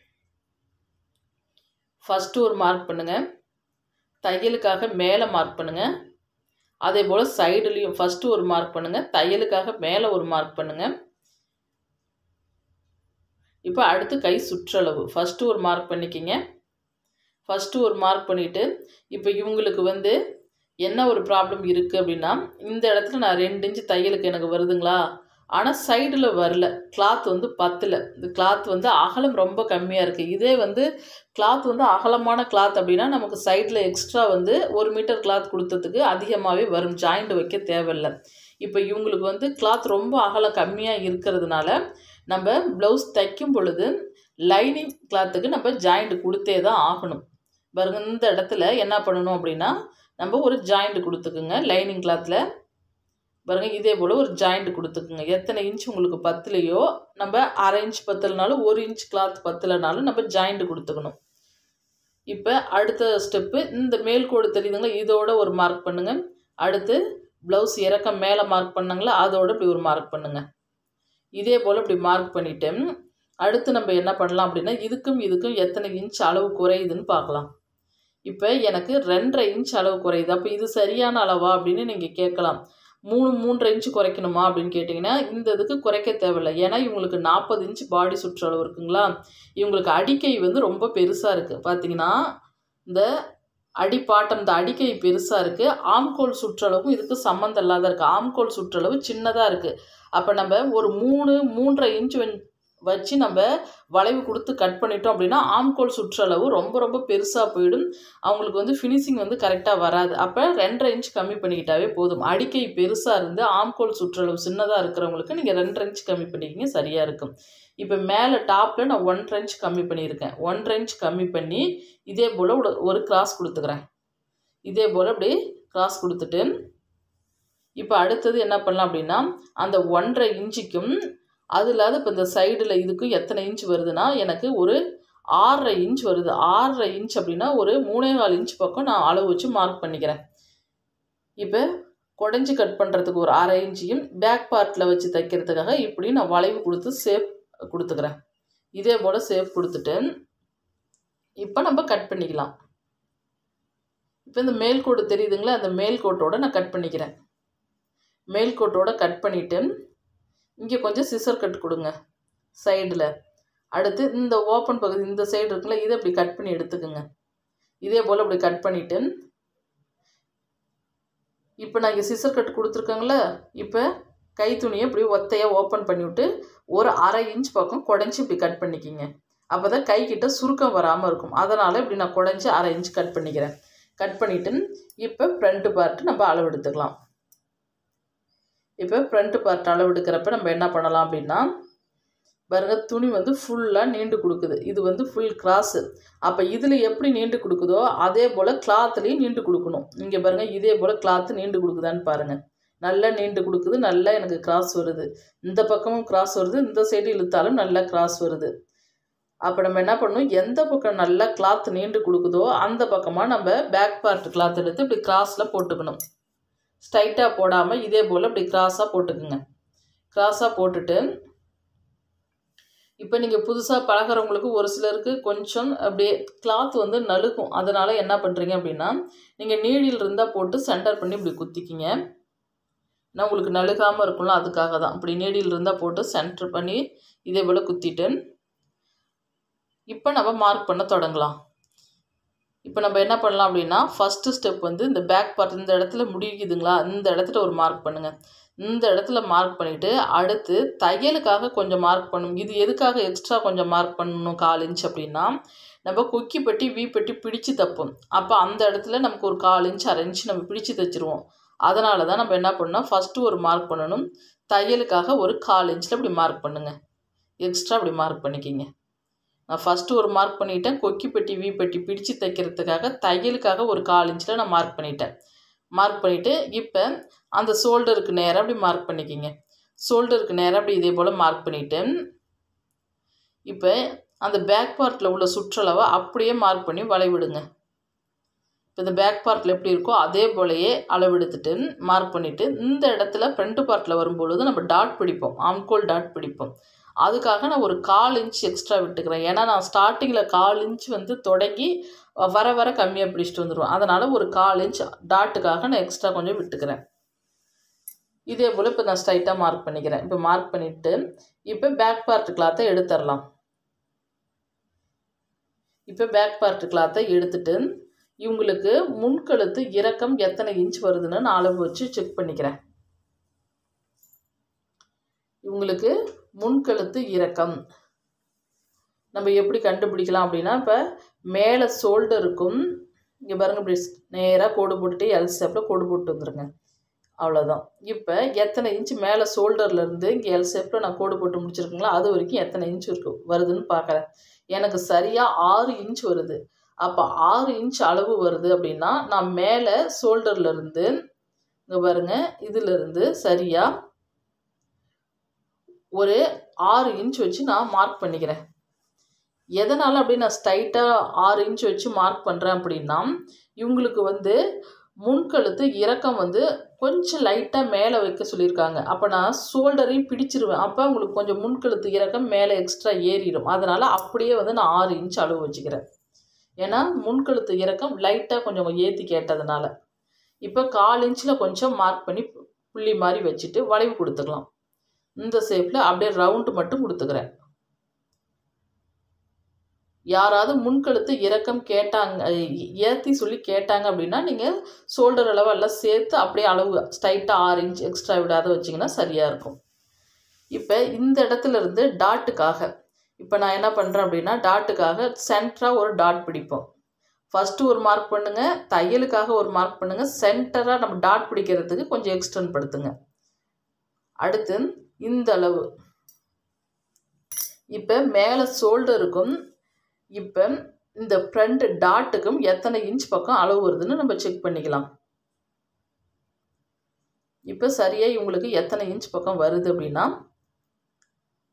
ஃபஸ்ட்டு ஒரு மார்க் பண்ணுங்கள். தையலுக்காக மேலே மார்க் பண்ணுங்கள். அதே போல் சைடுலேயும் ஃபஸ்ட்டு ஒரு மார்க் பண்ணுங்கள். தையலுக்காக மேலே ஒரு மார்க் பண்ணுங்கள். இப்போ அடுத்து கை சுற்றளவு ஃபஸ்ட்டு ஒரு மார்க் பண்ணிக்கிங்க. ஃபஸ்ட்டு ஒரு மார்க் பண்ணிவிட்டு இப்போ இவங்களுக்கு வந்து என்ன ஒரு ப்ராப்ளம் இருக்குது அப்படின்னா இந்த இடத்துல நான் 2 இன்ச்சு தையலுக்கு எனக்கு வருதுங்களா, ஆனால் சைடில் வரல. கிளாத் வந்து பத்தலை. இந்த கிளாத் வந்து அகலம் ரொம்ப கம்மியாக இருக்குது. இதே வந்து கிளாத் வந்து அகலமான கிளாத் அப்படின்னா நமக்கு சைடில் எக்ஸ்ட்ரா வந்து 1 மீட்டர் கிளாத் கொடுத்ததுக்கு அதிகமாகவே வரும். ஜாயிண்ட் வைக்க தேவையில்லை. இப்போ இவங்களுக்கு வந்து கிளாத் ரொம்ப அகலம் கம்மியாக இருக்கிறதுனால நம்ம ப்ளவுஸ் தைக்கும் பொழுது லைனிங் கிளாத்துக்கு நம்ம ஜாயிண்ட் கொடுத்தே தான் ஆகணும். பாருங்க, இந்த இடத்துல என்ன பண்ணணும் அப்படின்னா நம்ம ஒரு ஜாயிண்ட் கொடுத்துக்குங்க. லைனிங் கிளாத்தில் பாருங்கள், இதே போல் ஒரு ஜாயிண்ட் கொடுத்துக்குங்க. எத்தனை இன்ச் உங்களுக்கு பத்தலையோ நம்ம 1/2 இன்ச் பத்தலைனாலும் 1 இன்ச் கிளாத் பத்தலைனாலும் நம்ம ஜாயிண்ட் கொடுத்துக்கணும். இப்போ அடுத்த ஸ்டெப்பு இந்த மேல்கோடு தெரியுதுங்களா, இதோட ஒரு மார்க் பண்ணுங்கள். அடுத்து ப்ளவுஸ் இறக்கம் மேலே மார்க் பண்ணாங்களா அதோட இப்படி ஒரு மார்க் பண்ணுங்கள். இதே போல் இப்படி மார்க் பண்ணிவிட்டு அடுத்து நம்ம என்ன பண்ணலாம் அப்படின்னா இதுக்கும் எத்தனை இன்ச் அளவு குறையுதுன்னு பார்க்கலாம். இப்போ எனக்கு 2.5 இன்ச் அளவு குறையுது. அப்போ இது சரியான அளவா அப்படின்னு நீங்கள் கேட்கலாம். 3.5 இன்ச்சு குறைக்கணுமா அப்படின்னு கேட்டிங்கன்னா இந்த இதுக்கு குறைக்க தேவையில்லை. ஏன்னா இவங்களுக்கு 40 இன்ச் பாடி சுற்றளவு இருக்குங்களா. இவங்களுக்கு அடிக்கை வந்து ரொம்ப பெருசாக இருக்குது. பார்த்தீங்கன்னா இந்த அடிப்பாட்டம் இந்த அடிக்கை பெருசாக இருக்குது. ஆம்கோல் சுற்றளவும் இதுக்கு சம்மந்தம் இல்லாத இருக்குது. ஆம்கோல் சுற்றளவு சின்னதாக இருக்குது. அப்போ நம்ம ஒரு 3.5 இன்ச் வச்சு நம்ம வளைவு கொடுத்து கட் பண்ணிட்டோம் அப்படின்னா ஆம்கோல் சுற்றளவு ரொம்ப ரொம்ப பெருசாக போயிடும். அவங்களுக்கு வந்து ஃபினிஷிங் வந்து கரெக்டாக வராது. அப்போ 2.5 இன்ச் கம்மி பண்ணிக்கிட்டாவே போதும். அடிக்கை பெருசாக இருந்து ஆம்கோல் சுற்றளவு சின்னதாக இருக்கிறவங்களுக்கு நீங்கள் 2.5 இன்ச் கம்மி பண்ணிக்கிங்க, சரியாக இருக்கும். இப்போ மேலே டாப்பில் நான் 1.5 இன்ச் கம்மி பண்ணியிருக்கேன். 1.5 இன்ச் கம்மி பண்ணி இதே போல் ஒரு கிராஸ் கொடுத்துக்கிறேன். இதே போல் அப்படி கிராஸ் கொடுத்துட்டு இப்போ அடுத்தது என்ன பண்ணலாம் அப்படின்னா அந்த 1.5 இன்ச்சுக்கும் அது இல்லாத இப்போ இந்த சைடில் இதுக்கும் எத்தனை இன்ச் வருதுன்னா எனக்கு ஒரு 6.5 இன்ச் வருது. 6.5 இன்ச் அப்படின்னா ஒரு 3.25 இன்ச் பக்கம் நான் அளவு வச்சு மார்க் பண்ணிக்கிறேன். இப்போ குடஞ்சி கட் பண்ணுறதுக்கு ஒரு 1/2 இன்ச்சையும் பேக் பார்ட்டில் வச்சு தைக்கிறதுக்காக இப்படி நான் வளைவு கொடுத்து ஷேப் கொடுத்துக்கிறேன். இதே போல் ஷேப் கொடுத்துட்டு இப்போ நம்ம கட் பண்ணிக்கலாம். இப்போ இந்த மேல் கோடு தெரியுதுங்களா, அந்த மேல் கோட்டோட நான் கட் பண்ணிக்கிறேன். மேல் கோட்டோட கட் பண்ணிவிட்டு இங்கே கொஞ்சம் சிசர் கட் கொடுங்க சைடில். அடுத்து இந்த ஓப்பன் பகுதி இந்த சைடு இருக்குல்ல, இதை இப்படி கட் பண்ணி எடுத்துக்கோங்க. இதே போல் இப்படி கட் பண்ணிவிட்டு இப்போ நான் இங்கே சிசர் கட் கொடுத்துருக்கேங்களா, இப்போ கை துணியை இப்படி ஒத்தையாக ஓப்பன் பண்ணிவிட்டு ஒரு 1/2 இன்ச் பக்கம் குடஞ்சி இப்படி கட் பண்ணிக்கிங்க. அப்போ தான் கைக்கிட்ட சுருக்கம் வராமல் இருக்கும். அதனால் இப்படி நான் குடஞ்சி 1/2 இன்ச் கட் பண்ணிக்கிறேன். கட் பண்ணிவிட்டு இப்போ ஃப்ரண்ட் பார்ட்டு நம்ம அளவு எடுத்துக்கலாம். இப்போ ஃப்ரண்ட் பார்ட் அளவு எடுக்கிறப்ப நம்ம என்ன பண்ணலாம் அப்படின்னா, பாருங்க துணி வந்து ஃபுல்லாக நீண்டு கொடுக்குது. இது வந்து ஃபுல் கிராஸு. அப்போ இதில் எப்படி நீண்டு கொடுக்குதோ அதே போல் கிளாத்துலேயும் நீண்டு கொடுக்கணும். இங்கே பாருங்கள் இதே போல் கிளாத்து நீண்டு கொடுக்குதான்னு பாருங்கள். நல்லா நீண்டு கொடுக்குது, நல்லா எனக்கு கிராஸ் வருது. இந்த பக்கமும் கிராஸ் வருது, இந்த சைடு இழுத்தாலும் நல்லா கிராஸ் வருது. அப்போ நம்ம என்ன பண்ணணும், எந்த பக்கம் நல்லா கிளாத் நீண்டு கொடுக்குதோ அந்த பக்கமாக நம்ம பேக் பார்ட் கிளாத் எடுத்து இப்படி கிராஸில் போட்டுக்கணும். ஸ்ட்ரைட்டாக போடாமல் இதே போல் இப்படி கிராஸாக போட்டுக்குங்க. கிராஸாக போட்டுட்டு இப்போ நீங்கள் புதுசாக பழகிறவங்களுக்கு ஒரு சிலருக்கு கொஞ்சம் அப்படியே கிளாத் வந்து நழுக்கும். அதனால் என்ன பண்ணுறீங்க அப்படின்னா, நீங்கள் நீடில் இருந்தால் போட்டு சென்டர் பண்ணி இப்படி குத்திக்கிங்க. நான் உங்களுக்கு நழுகாமல் இருக்கும்ல, அதுக்காக தான். இப்படி நீடில் இருந்தால் போட்டு சென்டர் பண்ணி இதே போல் குத்திட்டு இப்போ நம்ம மார்க் பண்ண தொடங்கலாம். இப்போ நம்ம என்ன பண்ணலாம் அப்படின்னா, ஃபஸ்ட்டு ஸ்டெப் வந்து இந்த பேக் பார்ட் இந்த இடத்துல முடிக்குதுங்களா, இந்த இடத்துல ஒரு மார்க் பண்ணுங்கள். இந்த இடத்துல மார்க் பண்ணிவிட்டு அடுத்து தையலுக்காக கொஞ்சம் மார்க் பண்ணணும். இது எதுக்காக எக்ஸ்ட்ரா கொஞ்சம் மார்க் பண்ணணும் 1/4 இன்ச் அப்படின்னா, நம்ம கொக்கி பட்டி வி பட்டி பிடிச்சு தைப்போம். அப்போ அந்த இடத்துல நமக்கு ஒரு 1/4 இன்ச் 1/2 இன்ச் நம்ம பிடிச்சு தைச்சிருவோம். அதனால தான் நம்ம என்ன பண்ணோம், ஃபஸ்ட்டு ஒரு மார்க் பண்ணணும். தையலுக்காக ஒரு 1/4 இன்ச்சில் இப்படி மார்க் பண்ணுங்கள். எக்ஸ்ட்ரா இப்படி மார்க் பண்ணிக்கிங்க. நான் ஃபஸ்ட்டு ஒரு மார்க் பண்ணிவிட்டேன். கொக்கி பெட்டி வி பெட்டி பிடிச்சு தைக்கிறதுக்காக தையலுக்காக ஒரு 1/4 இன்ச்சில் நான் மார்க் பண்ணிட்டேன். மார்க் பண்ணிவிட்டு இப்போ அந்த ஷோல்டருக்கு நேராக அப்படி மார்க் பண்ணிக்கிங்க. ஷோல்டருக்கு நேராக அப்படி இதே போல் மார்க் பண்ணிவிட்டு இப்போ அந்த பேக் பார்ட்டில் உள்ள சுற்றளவை அப்படியே மார்க் பண்ணி வளைவிடுங்க. இப்போ இந்த பேக் பார்ட்டில் எப்படி இருக்கோ அதே போலையே அளவெடுத்துட்டு மார்க் பண்ணிவிட்டு இந்த இடத்துல ஃப்ரண்ட் பார்ட்டில் வரும்பொழுது நம்ம டாட் பிடிப்போம், ஆம்கோல் டாட் பிடிப்போம். அதுக்காக நான் ஒரு 1/4 இன்ச் எக்ஸ்ட்ரா விட்டுக்கிறேன். ஏன்னா நான் ஸ்டார்டிங்கில் 1/4 இன்ச் வந்து தொடங்கி வர வர கம்மியாக பிடிச்சிட்டு வந்துடுவேன். அதனால் ஒரு 1/4 இன்ச் டாட்டுக்காக நான் எக்ஸ்ட்ரா கொஞ்சம் விட்டுக்கிறேன். இதே போல் இப்போ நான் ஸ்ட்ரைட்டாக மார்க் பண்ணிக்கிறேன். இப்போ மார்க் பண்ணிவிட்டு இப்போ பேக் பார்ட் கிளாத்தை எடுத்துடலாம். இப்போ பேக் பார்ட் கிளாத்தை எடுத்துட்டு இவங்களுக்கு முன்கழுத்து இறக்கம் எத்தனை இன்ச் வருதுன்னு நான் அளவு வச்சு செக் பண்ணிக்கிறேன். இவங்களுக்கு முன்கழுத்து இறக்கம் நம்ம எப்படி கண்டுபிடிக்கலாம் அப்படின்னா, இப்போ மேலே ஷோல்டருக்கும் இங்கே பாருங்க இப்படி நேராக கோடு போட்டுட்டு எல் ஷேப்பில் கோடு போட்டு வந்துடுங்க. அவ்வளோதான். இப்போ எத்தனை இன்ச் மேலே ஷோல்டர்லேருந்து இங்கே எல் ஷேப்பில் நான் கோடு போட்டு முடிச்சிருக்கீங்களா, அது வரைக்கும் எத்தனை இன்ச் வருதுன்னு பார்க்குறேன். எனக்கு சரியாக 6 இன்ச் வருது. அப்போ 6 இன்ச் அளவு வருது அப்படின்னா நான் மேலே ஷோல்டர்லேருந்து இங்கே பாருங்கள் இதிலிருந்து சரியாக ஒரு 6 இன்ச் வச்சு நான் மார்க் பண்ணிக்கிறேன். எதனால் அப்படி நான் ஸ்ட்ரைட்டாக 6 இன்ச் வச்சு மார்க் பண்ணுறேன் அப்படின்னா, இவங்களுக்கு வந்து முன்கழுத்து இறக்கம் வந்து கொஞ்சம் லைட்டாக மேலே வைக்க சொல்லியிருக்காங்க. அப்போ நான் ஷோல்டரையும் பிடிச்சிருவேன். அப்போ உங்களுக்கு கொஞ்சம் முன்கழுத்து இறக்கம் மேலே எக்ஸ்ட்ரா ஏறிடும். அதனால் அப்படியே வந்து நான் 6 இன்ச் அளவு வச்சுக்கிறேன். ஏன்னா முன்கழுத்து இறக்கம் லைட்டாக கொஞ்சம் ஏற்றி கேட்டதுனால. இப்போ 1/4 இன்ச்சில் கொஞ்சம் மார்க் பண்ணி புள்ளி மாதிரி வச்சுட்டு வளைவு கொடுத்துக்கலாம். இந்த ஷேப்பில் அப்படியே ரவுண்டு மட்டும் கொடுத்துக்கிறேன். யாராவது முன்கழுத்து இறக்கம் கேட்டாங்க, ஏற்றி சொல்லி கேட்டாங்க அப்படின்னா நீங்கள் ஷோல்டர் அளவெல்லாம் சேர்த்து அப்படியே அளவு ஸ்ட்ரைட்டாக 6 இன்ச் எக்ஸ்ட்ரா விடாத வச்சிங்கன்னா சரியாக இருக்கும். இப்போ இந்த இடத்துல இருந்து டாட்டுக்காக இப்போ நான் என்ன பண்ணுறேன் அப்படின்னா, டாட்டுக்காக சென்டராக ஒரு டாட் பிடிப்போம். ஃபஸ்ட்டு ஒரு மார்க் பண்ணுங்கள், தையலுக்காக ஒரு மார்க் பண்ணுங்கள், சென்டராக நம்ம டாட் பிடிக்கிறதுக்கு கொஞ்சம் எக்ஸ்டெண்ட் படுத்துங்க. அடுத்து இந்த அளவு இப்போ மேலே ஷோல்டருக்கும் இப்போ இந்த ஃப்ரண்ட் டாட்டுக்கும் எத்தனை இன்ச் பக்கம் அளவு வருதுன்னு நம்ம செக் பண்ணிக்கலாம். இப்போ சரியாக இவங்களுக்கு எத்தனை இன்ச் பக்கம் வருது அப்படின்னா,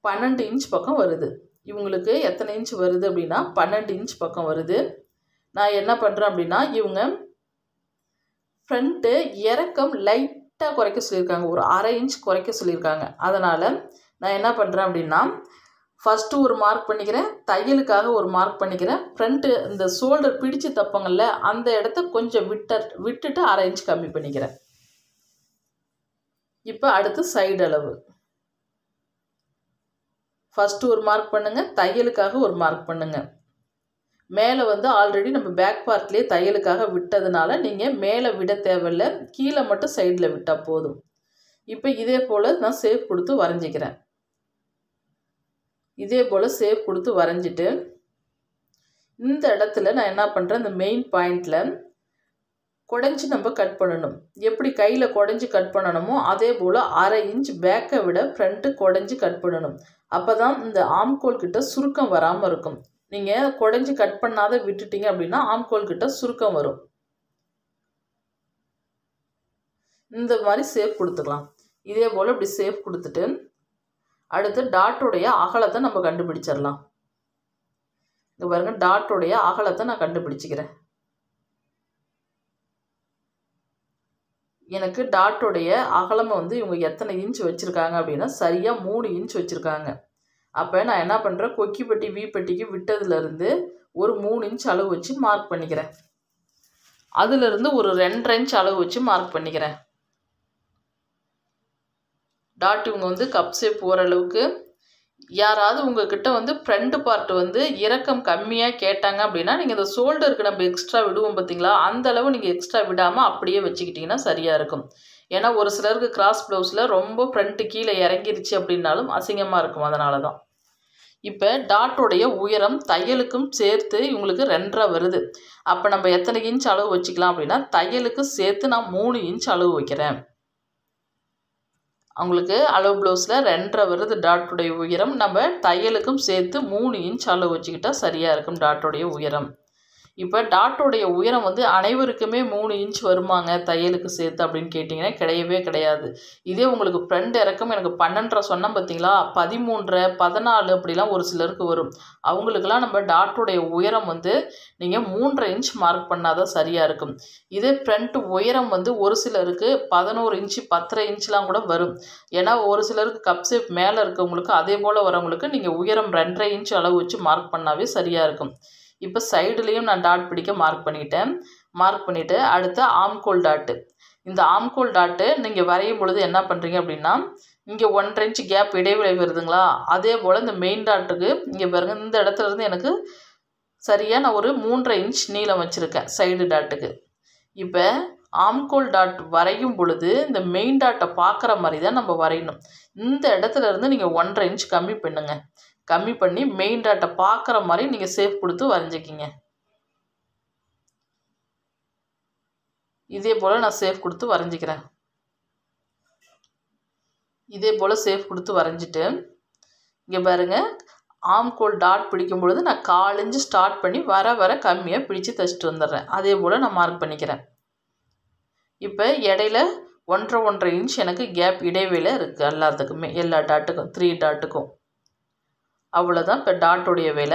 12 இன்ச் பக்கம் வருது. இவங்களுக்கு எத்தனை இன்ச் வருது அப்படின்னா 12 இன்ச் பக்கம் வருது. நான் என்ன பண்ணுறேன் அப்படின்னா, இவங்க ஃப்ரண்ட்டு இறக்கம் லைட்டாக குறைக்க சொல்லியிருக்காங்க, ஒரு 1/2 இன்ச் குறைக்க சொல்லியிருக்காங்க. அதனால் நான் என்ன பண்ணுறேன் அப்படின்னா, ஃபஸ்ட்டு ஒரு மார்க் பண்ணிக்கிறேன், தையலுக்காக ஒரு மார்க் பண்ணிக்கிறேன், ஃப்ரண்ட்டு இந்த ஷோல்டர் பிடிச்சு தப்பங்கள்ல அந்த இடத்த கொஞ்சம் விட்டுட்டு 1/2 இன்ச் கம்மி பண்ணிக்கிறேன். இப்போ அடுத்து சைடு அளவு ஃபஸ்ட்டு ஒரு மார்க் பண்ணுங்கள், தையலுக்காக ஒரு மார்க் பண்ணுங்கள். மேலே வந்து ஆல்ரெடி நம்ம பேக் பார்ட்லேயே தையலுக்காக விட்டதுனால நீங்கள் மேலே விட தேவையில்லை, கீழே மட்டும் சைடில் விட்டால் போதும். இப்போ இதே போல் நான் ஷேப் கொடுத்து வரைஞ்சிக்கிறேன். இதே போல் ஷேப் கொடுத்து வரைஞ்சிட்டு இந்த இடத்துல நான் என்ன பண்ணுறேன், இந்த மெயின் பாயிண்டில் குடஞ்சி நம்ம கட் பண்ணணும். எப்படி கையில் குடஞ்சி கட் பண்ணணுமோ அதே போல் 1/2 இன்ச் பேக்கை விட ஃப்ரண்ட்டு குடஞ்சி கட் பண்ணணும். அப்போ தான் இந்த ஆம்கோல் கிட்ட சுருக்கம் வராமல் இருக்கும். நீங்கள் குடஞ்சி கட் பண்ணாத விட்டுட்டீங்க அப்படின்னா ஆம்கோல் கிட்ட சுருக்கம் வரும். இந்த மாதிரி ஷேப் கொடுத்துக்கலாம். இதே போல் இப்படி ஷேப் கொடுத்துட்டு அடுத்து டாட்டோடைய அகலத்தை நம்ம கண்டுபிடிச்சிடலாம். இங்கே பாருங்கள், டாட்டோடைய அகலத்தை நான் கண்டுபிடிச்சிக்கிறேன். எனக்கு டாட்டோடைய அகலம் வந்து இவங்க எத்தனை இன்ச் வச்சுருக்காங்க அப்படின்னா சரியாக 3 இன்ச் வச்சுருக்காங்க. அப்போ நான் என்ன பண்ணுறேன், கொக்கிப்பட்டி வீப்பட்டிக்கு விட்டதுலேருந்து ஒரு 3 இன்ச் அளவு வச்சு மார்க் பண்ணிக்கிறேன். அதுலேருந்து ஒரு 2.5 இன்ச் அளவு வச்சு மார்க் பண்ணிக்கிறேன். டாட் இவங்க வந்து கப் ஷேப் ஓரளவுக்கு, யாராவது உங்ககிட்ட வந்து ஃப்ரண்ட் பார்ட் வந்து இறக்கம் கம்மியாக கேட்டாங்க அப்படின்னா நீங்கள் இந்த ஷோல்டருக்கு நம்ம எக்ஸ்ட்ரா விடுவோம் பார்த்தீங்களா, அந்த அளவு நீங்கள் எக்ஸ்ட்ரா விடாமல் அப்படியே வச்சுக்கிட்டிங்கன்னா சரியாக இருக்கும். ஏன்னா ஒரு சிலருக்கு கிராஸ் ப்ளவுஸில் ரொம்ப ஃப்ரண்ட்டு கீழே இறங்கிருச்சு அப்படின்னாலும் அசிங்கமாக இருக்கும். அதனால தான் இப்போ டாட்டோடைய உயரம் தையலுக்கும் சேர்த்து இவங்களுக்கு 2.5 வருது. அப்போ நம்ம எத்தனை இன்ச் அளவு வச்சுக்கலாம் அப்படின்னா, தையலுக்கு சேர்த்து நான் 3 இன்ச் அளவு வைக்கிறேன். அவங்களுக்கு அளவு ப்ளவுஸில் 2.5 வருது டாட்டுடைய உயரம். நம்ம தையலுக்கும் சேர்த்து 3 இன்ச் அளவு வச்சுக்கிட்டால் சரியாக இருக்கும் டாட்டுடைய உயரம். இப்போ டாட்டோடைய உயரம் வந்து அனைவருக்குமே 3 இன்ச் வருமாங்க தையலுக்கு சேர்த்து அப்படின்னு கேட்டிங்கன்னா கிடையவே கிடையாது. இதே உங்களுக்கு ஃப்ரண்ட் இறக்கம் எனக்கு 12.5 சொன்னேன் பார்த்தீங்களா, 13.5 14 அப்படிலாம் ஒரு சிலருக்கு வரும். அவங்களுக்கெல்லாம் நம்ம டாட்டோடைய உயரம் வந்து நீங்கள் 3.5 இன்ச் மார்க் பண்ணாதான் சரியாக இருக்கும். இதே ஃப்ரண்ட் உயரம் வந்து ஒரு சிலருக்கு 11 இன்ச்சு 10.5 இன்ச்லாம் கூட வரும். ஏன்னா ஒரு சிலருக்கு கப் ஷேப் மேலே இருக்கவங்களுக்கு அதே போல் வரவங்களுக்கு நீங்கள் உயரம் 2.5 இன்ச் அளவு வச்சு மார்க் பண்ணாவே சரியாக இருக்கும். இப்போ சைடுலேயும் நான் டாட் பிடிக்க மார்க் பண்ணிவிட்டு அடுத்து ஆம்கோல் டாட்டு. இந்த ஆம்கோல் டாட்டு நீங்கள் வரையும் பொழுது என்ன பண்ணுறீங்க அப்படின்னா, இங்கே 1.5 இன்ச் கேப் இடைவெளி வருதுங்களா, அதே போல் இந்த மெயின் டாட்டுக்கு இங்கே பாருங்கள், இந்த இடத்துல இருந்து எனக்கு சரியாக நான் ஒரு 3.5 இன்ச் நீளம் வச்சுருக்கேன் சைடு டாட்டுக்கு. இப்போ ஆம்கோல் டாட் வரையும் பொழுது இந்த மெயின் டாட்டை பார்க்குற மாதிரி தான் நம்ம வரையணும். இந்த இடத்துல இருந்து நீங்கள் 1.5 இன்ச் கம்மி பண்ணி மெயின் டாட்டை பார்க்குற மாதிரி நீங்கள் ஷேப் கொடுத்து வரைஞ்சிக்கிங்க. இதே போல் நான் ஷேப் கொடுத்து வரைஞ்சிக்கிறேன். இதே போல் ஷேப் கொடுத்து வரைஞ்சிட்டு இங்கே பாருங்கள், ஆம்கோல் டாட் பிடிக்கும் பொழுது நான் 1/4 இன்ச் ஸ்டார்ட் பண்ணி வர கம்மியாக பிடிச்சி தைச்சிட்டு வந்துடுறேன். அதே போல் நான் மார்க் பண்ணிக்கிறேன். இப்போ இடையில 1.5 இன்ச் எனக்கு கேப் இடைவேளை இருக்குது எல்லாத்துக்குமே, எல்லா டாட்டுக்கும் 3 டாட்டுக்கும். அவ்வளோதான் இப்போ டாட்டோடைய வேலை.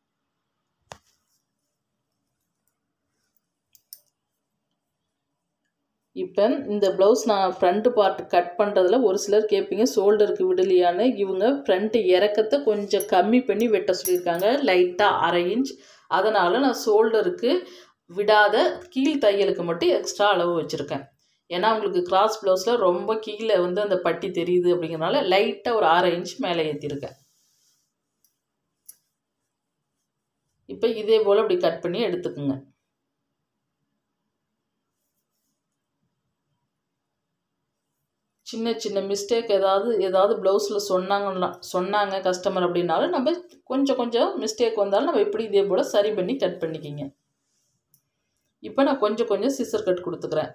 இப்போ இந்த ப்ளவுஸ் நான் ஃப்ரண்ட் பார்ட் கட் பண்ணுறதுல ஒரு சிலர் கேட்பீங்க ஷோல்டருக்கு விடலையான்னு. இவங்க ஃப்ரண்ட்டு இறக்கத்தை கொஞ்சம் கம்மி பண்ணி வெட்ட சொல்லியிருக்காங்க, லைட்டாக 1/2 இன்ச். அதனால் நான் ஷோல்டருக்கு விடாத கீழ் தையலுக்கு மட்டும் எக்ஸ்ட்ரா அளவு வச்சுருக்கேன். ஏன்னா உங்களுக்கு கிராஸ் ப்ளவுஸில் ரொம்ப கீழே வந்து அந்த பட்டி தெரியுது அப்படிங்கிறனால லைட்டாக ஒரு 1/2 இன்ச் மேலே ஏற்றிருக்கேன். இப்போ இதே போல் இப்படி கட் பண்ணி எடுத்துக்குங்க. சின்ன சின்ன மிஸ்டேக் ஏதாவது ப்ளவுஸில் சொன்னாங்க கஸ்டமர் அப்படின்னாலும் நம்ம கொஞ்சம் மிஸ்டேக் வந்தாலும் நம்ம இப்படி இதே போல் சரி பண்ணி கட் பண்ணிக்கிங்க. இப்போ நான் கொஞ்சம் சிசர் கட் கொடுத்துக்கிறேன்.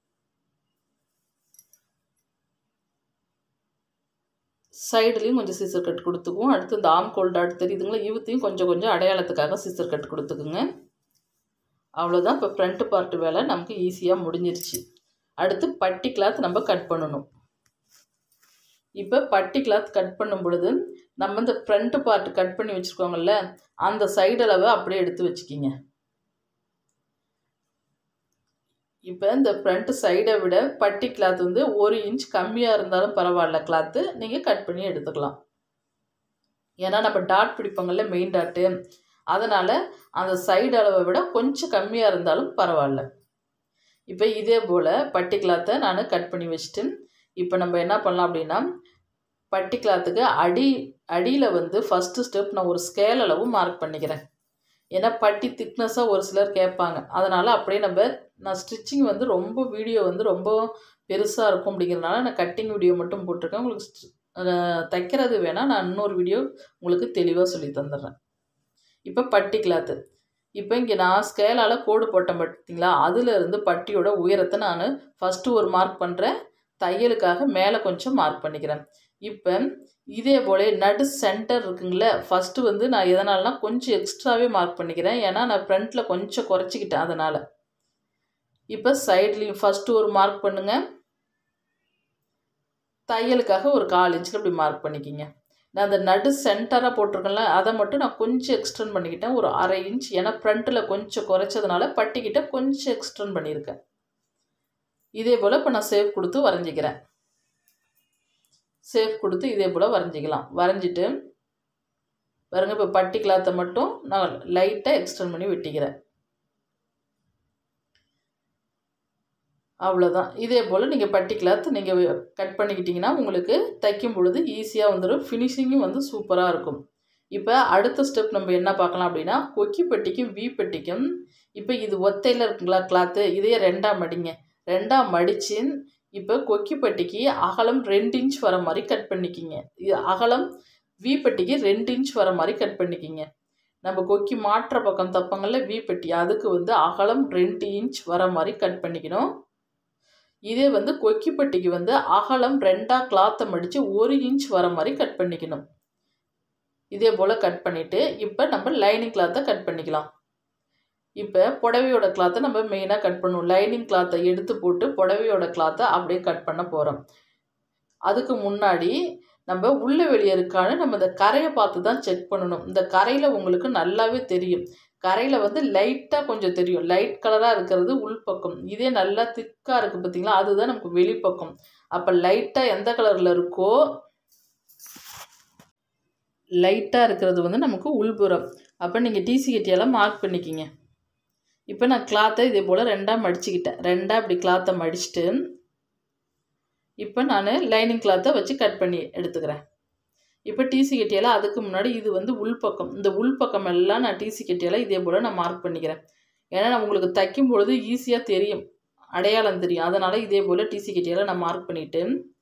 சைடுலேயும் கொஞ்சம் சிசர் கட் கொடுத்துக்குவோம். அடுத்து இந்த ஆம்கோல் டாட் தெரியுதுங்களா, இவத்தையும் கொஞ்சம் அடையாளத்துக்காக சிசர் கட் கொடுத்துக்குங்க. அவ்வளோதான். இப்போ ஃப்ரண்ட் பார்ட் வேலை நமக்கு ஈஸியாக முடிஞ்சிருச்சு. அடுத்து பட்டி கிளாத் நம்ம கட் பண்ணணும். இப்போ பட்டி கிளாத் கட் பண்ணும் பொழுது நம்ம இந்த ஃப்ரண்ட் பார்ட் கட் பண்ணி வச்சுருக்கோங்கல்ல அந்த சைடு அளவை அப்படியே எடுத்து வச்சுக்கிங்க. இப்போ இந்த ஃப்ரண்ட் சைடை விட பட்டி கிளாத் வந்து 1 இன்ச் கம்மியாக இருந்தாலும் பரவாயில்ல, கிளாத்து நீங்கள் கட் பண்ணி எடுத்துக்கலாம். ஏன்னா நம்ம டாட் பிடிப்போங்கள்ல மெயின் டாட்டு, அதனால் அந்த சைடு அளவை விட கொஞ்சம் கம்மியாக இருந்தாலும் பரவாயில்ல. இப்போ இதே போல் பட்டி கிளாத்தை நான் கட் பண்ணி வச்சுட்டு இப்போ நம்ம என்ன பண்ணலாம் அப்படின்னா பட்டி கிளாத்துக்கு அடியில் வந்து ஃபஸ்ட்டு ஸ்டெப் நான் ஒரு ஸ்கேல் அளவு மார்க் பண்ணிக்கிறேன். ஏன்னா பட்டி திக்னஸாக ஒரு சிலர் கேட்பாங்க, அதனால் அப்படியே நான் ஸ்டிச்சிங் வந்து ரொம்ப வீடியோ வந்து ரொம்ப பெருசாக இருக்கும் அப்படிங்கிறதுனால நான் கட்டிங் வீடியோ மட்டும் போட்டிருக்கேன். உங்களுக்கு தைக்கிறது வேணால் நான் இன்னொரு வீடியோ உங்களுக்கு தெளிவாக சொல்லி தந்துடுறேன். இப்போ பட்டி கிளாத்து இப்போ இங்கே நான் ஸ்கேலால் கோடு போட்டேன் பார்த்தீங்களா, அதிலிருந்து பட்டியோட உயரத்தை நான் ஃபஸ்ட்டு ஒரு மார்க் பண்ணுறேன், தையலுக்காக மேலே கொஞ்சம் மார்க் பண்ணிக்கிறேன். இப்போ இதே போல் நடு சென்டர் இருக்குங்களே ஃபஸ்ட்டு வந்து நான் எதனாலனா கொஞ்சம் எக்ஸ்ட்ராவே மார்க் பண்ணிக்கிறேன், ஏன்னா நான் ஃப்ரண்ட்டில் கொஞ்சம் குறைச்சிக்கிட்டேன் அதனால். இப்போ சைட்லேயும் ஃபஸ்ட்டு ஒரு மார்க் பண்ணுங்கள், தையலுக்காக ஒரு 1/4 இன்ச்சில் இப்படி மார்க் பண்ணிக்கிங்க. நான் அந்த நடு சென்டராக போட்டிருக்கேன்ல அதை மட்டும் நான் கொஞ்சம் எக்ஸ்டெண்ட் பண்ணிக்கிட்டேன், ஒரு 1/2 இன்ச். ஏன்னா ஃப்ரண்ட்டில் கொஞ்சம் குறைச்சதுனால பட்டிக்கிட்ட கொஞ்சம் எக்ஸ்டெண்ட் பண்ணியிருக்கேன். இதே போல் இப்போ நான் சேவ் கொடுத்து வரைஞ்சிக்கிறேன். சேவ் கொடுத்து இதே போல் வரைஞ்சிக்கலாம். வரைஞ்சிட்டு பாருங்கள், இப்போ பட்டி கிளாத்தை மட்டும் நான் லைட்டாக எக்ஸ்டெண்ட் பண்ணி வெட்டிக்கிறேன். அவ்வளோதான். இதே போல் நீங்கள் பட்டி கிளாத் நீங்கள் கட் பண்ணிக்கிட்டிங்கன்னா உங்களுக்கு தைக்கும் பொழுது ஈஸியாக வந்துடும், ஃபினிஷிங்கும் வந்து சூப்பராக இருக்கும். இப்போ அடுத்த ஸ்டெப் நம்ம என்ன பார்க்கலாம் அப்படின்னா கொக்கி பட்டிக்கும் வி பட்டிக்கும் இப்போ இது ஒத்தையில் இருக்குங்களா கிளாத்து, இதையே 2ஆக மடிங்க. 2ஆக மடித்து இப்போ கொக்கி பட்டிக்கு அகலம் 2 இன்ச் வர மாதிரி கட் பண்ணிக்கிங்க. இது அகலம் வி பட்டிக்கு 2 இன்ச் வர மாதிரி கட் பண்ணிக்கிங்க. நம்ம கொக்கி மாற்ற பக்கம் தப்பங்கள்ல வி பட்டி, அதுக்கு வந்து அகலம் 2 இன்ச் வர மாதிரி கட் பண்ணிக்கணும். இதே வந்து கொக்கி பட்டிக்கு வந்து அகலம் 2ஆக கிளாத்தை மடித்து 1 இன்ச் வர மாதிரி கட் பண்ணிக்கணும். இதே போல் கட் பண்ணிவிட்டு இப்போ நம்ம லைனிங் கிளாத்தை கட் பண்ணிக்கலாம். இப்போ புடவையோட கிளாத்தை நம்ம மெயினாக கட் பண்ணுவோம். லைனிங் கிளாத்தை எடுத்து போட்டு புடவையோட கிளாத்தை அப்படியே கட் பண்ண போகிறோம். அதுக்கு முன்னாடி நம்ம உள்ள வெளியே இருக்கான்னு நம்ம இந்த கரையை பார்த்து தான் செக் பண்ணணும். இந்த கரையில் உங்களுக்கு நல்லாவே தெரியும், கரையில் வந்து லைட்டாக கொஞ்சம் தெரியும், லைட் கலராக இருக்கிறது உள்பக்கம், இதே நல்லா திக்காக இருக்குது பார்த்தீங்களா, அதுதான் நமக்கு வெளிப்பக்கம். அப்போ லைட்டாக எந்த கலரில் இருக்கோ லைட்டாக இருக்கிறது வந்து நமக்கு உள்புறம். அப்போ நீங்கள் டிசி கட்டியெல்லாம் மார்க் பண்ணிக்கிங்க. இப்போ நான் கிளாத்தை இதே போல் 2ஆக மடிச்சுக்கிட்டேன். 2ஆக இப்படி கிளாத்தை மடிச்சுட்டு இப்போ நான் லைனிங் கிளாத்தை வச்சு கட் பண்ணி எடுத்துக்கிறேன். இப்போ டிசி கட்டியெல்லாம் அதுக்கு முன்னாடி இது வந்து உள்பக்கம், இந்த உள்பக்கம் எல்லாம் நான் டிசி கட்டியெல்லாம் இதே போல் நான் மார்க் பண்ணிக்கிறேன். ஏன்னா நான் உங்களுக்கு தைக்கும் பொழுது ஈஸியாக தெரியும், அடையாளம் தெரியும், அதனால் இதே போல் டிசி கட்டியெல்லாம் நான் மார்க் பண்ணிவிட்டு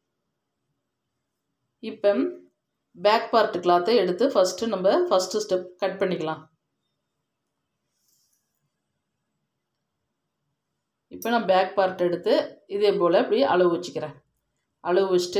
இப்போ பேக் பார்ட் கிளாத்தை எடுத்து ஃபஸ்ட்டு ஸ்டெப் கட் பண்ணிக்கலாம். இப்போ நான் பேக் பார்ட் எடுத்து இதே போல் இப்படி அளவு வச்சுக்கிறேன். அளவு வச்சுட்டு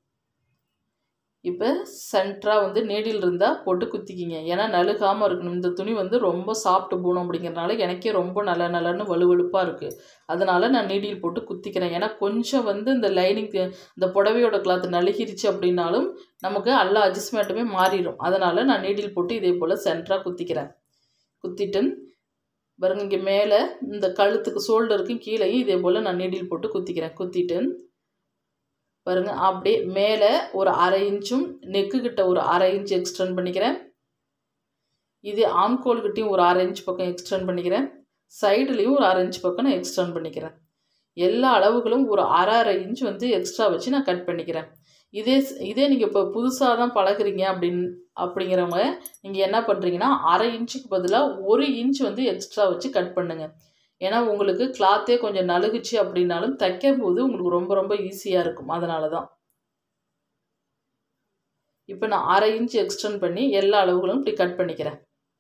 இப்போ சென்டராக வந்து நீடில் இருந்தால் போட்டு குத்திக்கிங்க. ஏன்னா நலுகாமல் இருக்கணும். இந்த துணி வந்து ரொம்ப சாஃப்ட் போகணும் அப்படிங்கிறனால எனக்கே ரொம்ப நல்லன்னு வலுவலுப்பாக இருக்குது, அதனால் நான் நீடில் போட்டு குத்திக்கிறேன். ஏன்னா கொஞ்சம் வந்து இந்த லைனிங்க்கு இந்த புடவையோட கிளாத் நலுகிருச்சு அப்படின்னாலும் நமக்கு எல்லா அட்ஜஸ்ட்மெண்ட்டுமே மாறிடும், அதனால் நான் நீடில் போட்டு இதே போல் சென்டராக குத்திக்கிறேன். குத்திட்டு பாருங்க, இங்கே மேலே இந்த கழுத்துக்கு ஷோல்டருக்கு கீழேயும் இதே போல் நான் நீடில் போட்டு குத்திக்கிறேன். குத்திட்டு பாருங்கள், அப்படியே மேலே ஒரு 1/2 இன்ச்சும் நெக்குக்கிட்ட ஒரு 1/2 இன்ச் எக்ஸ்டெண்ட் பண்ணிக்கிறேன். இது ஆம்கோல்கிட்டையும் ஒரு 1/2 இன்ச் பக்கம் எக்ஸ்டெண்ட் பண்ணிக்கிறேன். சைடுலேயும் ஒரு 1/2 இன்ச் பக்கம் நான் எக்ஸ்டெண்ட் பண்ணிக்கிறேன். எல்லா அளவுகளும் ஒரு 1/2 இன்ச் வந்து எக்ஸ்ட்ரா வச்சு நான் கட் பண்ணிக்கிறேன். இதே நீங்கள் இப்போ புதுசாக தான் பழகுறீங்க அப்படிங்கிறவங்க நீங்கள் என்ன பண்ணுறீங்கன்னா 1/2 இன்ச்சுக்கு பதிலாக 1 இன்ச் வந்து எக்ஸ்ட்ரா வச்சு கட் பண்ணுங்கள். ஏன்னா உங்களுக்கு கிளாத்தே கொஞ்சம் நலுகுச்சு அப்படின்னாலும் தைக்கும் போது உங்களுக்கு ரொம்ப ரொம்ப ஈஸியாக இருக்கும், அதனால தான். இப்போ நான் 1/2 இன்ச் எக்ஸ்டெண்ட் பண்ணி எல்லா அளவுகளும் இப்படி கட் பண்ணிக்கிறேன்.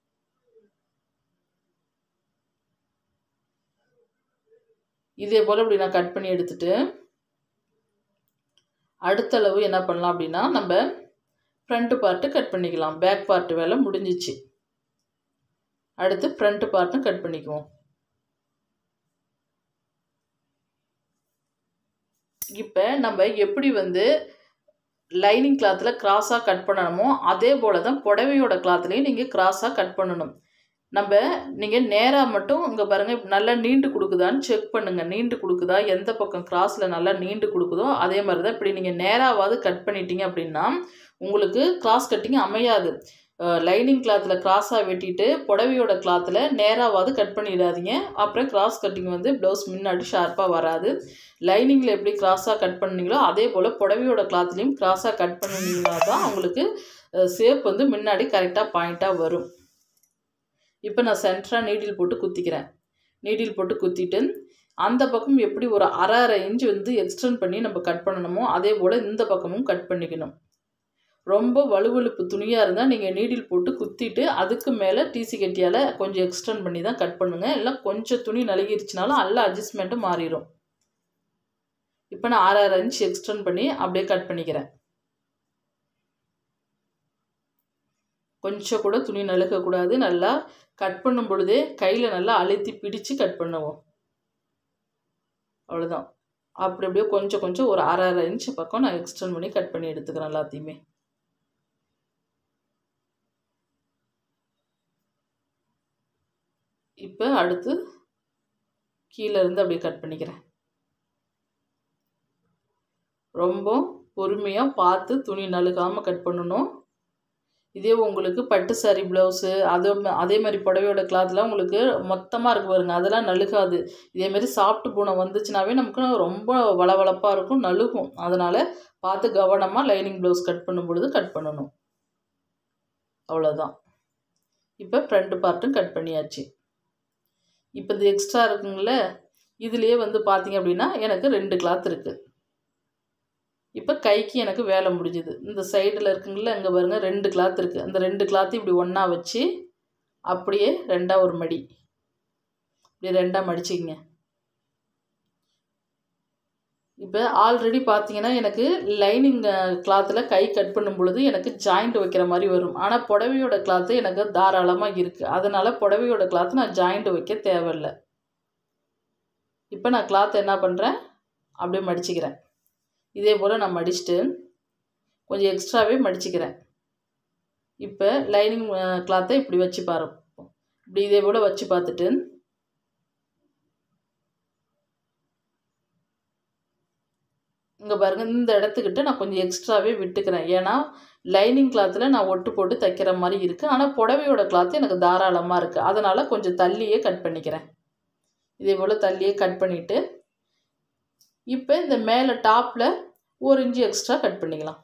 இதே போல் இப்படி நான் கட் பண்ணி எடுத்துட்டு அடுத்த அளவு என்ன பண்ணலாம் அப்படின்னா நம்ம ஃப்ரண்ட் பார்ட்டு கட் பண்ணிக்கலாம். பேக் பார்ட்டு வேலை முடிஞ்சிச்சு. அடுத்து ஃப்ரண்ட் பார்ட்டும் கட் பண்ணிக்குவோம். இப்போ நம்ம எப்படி வந்து லைனிங் கிளாத்தில் கிராஸாக கட் பண்ணணுமோ அதே போல் தான் புடவையோட கிளாத்லேயும் நீங்கள் கிராஸாக கட் பண்ணணும். நீங்கள் நேராக மட்டும் இங்கே பாருங்கள் நல்லா நீண்டு கொடுக்குதான்னு செக் பண்ணுங்கள். நீண்டு கொடுக்குதா, எந்த பக்கம் கிராஸில் நல்லா நீண்டு கொடுக்குதோ அதே மாதிரி தான். இப்படி நீங்கள் நேராவது கட் பண்ணிட்டீங்க அப்படின்னா உங்களுக்கு கிராஸ் கட்டிங் அமையாது. லைனிங் கிளாத்தில் கிராஸாக வெட்டிட்டு புடவையோட கிளாத்தில் நேராவது கட் பண்ணிடாதீங்க. அப்புறம் கிராஸ் கட்டிங் ப்ளவுஸ் முன்னாடி ஷார்ப்பாக வராது. லைனிங்கில் எப்படி கிராஸாக கட் பண்ணீங்களோ அதே போல் புடவையோட கிளாத்லேயும் கிராஸாக கட் பண்ணிங்கன்னா தான் உங்களுக்கு ஷேப் முன்னாடி கரெக்டாக பாயிண்ட்டாக வரும். இப்போ நான் சென்டராக நீடில் போட்டு குத்திக்கிறேன். நீடில் போட்டு குத்திட்டு அந்த பக்கம் எப்படி ஒரு அரை இன்ச் எக்ஸ்டெண்ட் பண்ணி நம்ம கட் பண்ணணுமோ அதே போல் இந்த பக்கமும் கட் பண்ணிக்கணும். ரொம்ப வலுவழுப்பு துணியாக இருந்தால் நீங்கள் நீடில் போட்டு குத்திட்டு அதுக்கு மேலே டிசி கட்டியால் கொஞ்சம் எக்ஸ்டெண்ட் பண்ணி தான் கட் பண்ணுங்கள். இல்லை கொஞ்சம் துணி நழுகிருச்சுனாலும் எல்லா அட்ஜஸ்ட்மெண்ட்டும் மாறிடும். இப்போ நான் அரை இன்ச் எக்ஸ்டெண்ட் பண்ணி அப்படியே கட் பண்ணிக்கிறேன். கொஞ்சம் கூட துணி நழுகக்கூடாது. நல்லா கட் பண்ணும் பொழுதே கையில் நல்லா அழுத்தி பிடிச்சு கட் பண்ணுவோம். அவ்வளோதான். அப்படி அப்படியே கொஞ்சம் ஒரு அரை இன்ச் பக்கம் நான் எக்ஸ்டெண்ட் பண்ணி கட் பண்ணி எடுத்துக்கிறேன் எல்லாத்தையுமே. இப்போ அடுத்து கீழே இருந்து அப்படியே கட் பண்ணிக்கிறேன். ரொம்ப பொறுமையாக பார்த்து துணி நழுகாமல் கட் பண்ணணும். இதே உங்களுக்கு பட்டு சாரி ப்ளவுஸு அதே மாதிரி புடவையோட கிளாத்லாம் உங்களுக்கு மொத்தமாக இருக்கு பாருங்க, அதெல்லாம் நழுகாது. இதேமாரி சாஃப்ட் பூனை வந்துச்சுனாவே நமக்கு ரொம்ப வளவளப்பாக இருக்கும், நழுகும். அதனால் பார்த்து கவனமாக லைனிங் ப்ளவுஸ் கட் பண்ணும் பொழுது கட் பண்ணணும். அவ்வளோதான். இப்போ ஃப்ரண்ட் பார்ட்டும் கட் பண்ணியாச்சு. இப்போ இது எக்ஸ்ட்ரா இருக்குங்கள, இதுலேயே பார்த்தீங்க அப்படின்னா எனக்கு 2 கிளாத் இருக்குது. இப்போ கைக்கு எனக்கு வேலை முடிஞ்சுது. இந்த சைடில் இருக்குங்கள, அங்கே பாருங்கள் 2 கிளாத் இருக்குது. அந்த 2 கிளாத்தையும் இப்படி ஒன்றா வச்சு அப்படியே 2ஆக ஒரு மடி இப்படி 2ஆக மடிச்சிங்க. இப்போ ஆல்ரெடி பார்த்தீங்கன்னா எனக்கு லைனிங் கிளாத்தில் கை கட் பண்ணும் பொழுது எனக்கு ஜாயிண்ட் வைக்கிற மாதிரி வரும். ஆனால் புடவையோட கிளாத்து எனக்கு தாராளமாக இருக்குது. அதனால் புடவையோட கிளாத்து நான் ஜாயிண்ட் வைக்க தேவையில்லை. இப்போ நான் கிளாத்தை என்ன பண்ணுறேன், அப்படியே மடிச்சுக்கிறேன். இதே போல் நான் மடிச்சுட்டு கொஞ்சம் எக்ஸ்ட்ராவே மடிச்சுக்கிறேன். இப்போ லைனிங் கிளாத்தை இப்படி வச்சு பாருங்க. இப்படி இதே போல் வச்சு பார்த்துட்டு இங்கே பாருங்கள், இந்த இடத்துக்கிட்ட நான் கொஞ்சம் எக்ஸ்ட்ராவே விட்டுக்கிறேன். ஏன்னா லைனிங் கிளாத்தில் நான் ஒட்டு போட்டு தைக்கிற மாதிரி இருக்குது. ஆனால் புடவையோட கிளாத்து எனக்கு தாராளமாக இருக்குது. அதனால் கொஞ்சம் தள்ளியே கட் பண்ணிக்கிறேன். இதே போல் தள்ளியே கட் பண்ணிவிட்டு இப்போ இந்த மேலே டாப்பில் 1 இன்ச் எக்ஸ்ட்ரா கட் பண்ணிக்கலாம்.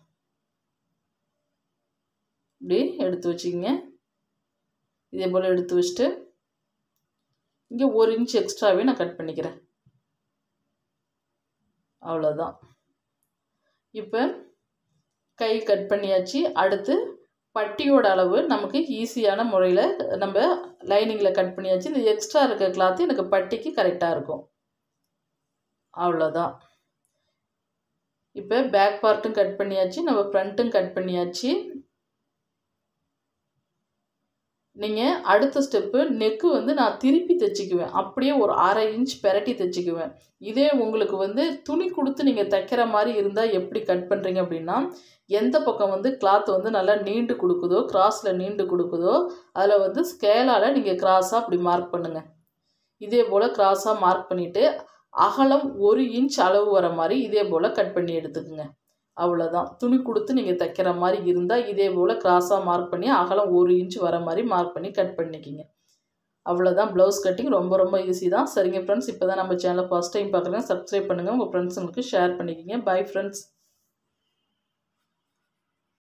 இப்படி எடுத்து வச்சுக்கிங்க. இதே போல் எடுத்து வச்சுட்டு இங்கே 1 இன்ச் எக்ஸ்ட்ராவே நான் கட் பண்ணிக்கிறேன். அவ்வளோதான். இப்போ கை கட் பண்ணியாச்சு. அடுத்து பட்டியோட அளவு நமக்கு ஈஸியான முறையில் நம்ம லைனிங்கில் கட் பண்ணியாச்சு. இந்த எக்ஸ்ட்ரா இருக்க கிளாத்து எனக்கு பட்டிக்கு கரெக்டாக இருக்கும். அவ்வளோதான். இப்போ பேக் பார்ட்டும் கட் பண்ணியாச்சு, நம்ம ஃப்ரண்ட்டும் கட் பண்ணியாச்சு. நீங்கள் அடுத்த ஸ்டெப்பு நெக்கு நான் திருப்பி தைச்சிக்குவேன். அப்படியே ஒரு அரை இன்ச் பெரட்டி தைச்சிக்குவேன். இதே உங்களுக்கு துணி கொடுத்து நீங்கள் தைக்கிற மாதிரி இருந்தால் எப்படி கட் பண்ணுறீங்க அப்படின்னா, எந்த பக்கம் கிளாத் நல்லா நீண்டு கொடுக்குதோ, கிராஸில் நீண்டு கொடுக்குதோ அதில் ஸ்கேலால் நீங்கள் கிராஸாக அப்படி மார்க் பண்ணுங்கள். இதே போல் கிராஸாக மார்க் பண்ணிவிட்டு அகலம் 1 இன்ச் அளவு வர மாதிரி இதே போல் கட் பண்ணி எடுத்துக்குங்க. அவ்வளோதான். துணி கொடுத்து நீங்கள் தைக்கிற மாதிரி இருந்தால் இதே போல் கிராஸாக மார்க் பண்ணி அகலம் 1 இன்ச் வர மாதிரி மார்க் பண்ணி கட் பண்ணிக்கிங்க. அவ்வளோதான். ப்ளவுஸ் கட்டிங் ரொம்ப ஈஸி தான். சரிங்க ஃப்ரெண்ட்ஸ், இப்போ தான் நம்ம சேனலை ஃபஸ்ட் டைம் பார்க்குறேங்க, சப்ஸ்கிரைப் பண்ணுங்கள், உங்கள் ஃப்ரெண்ட்ஸுங்களுக்கு ஷேர் பண்ணிக்கிங்க. Bye friends.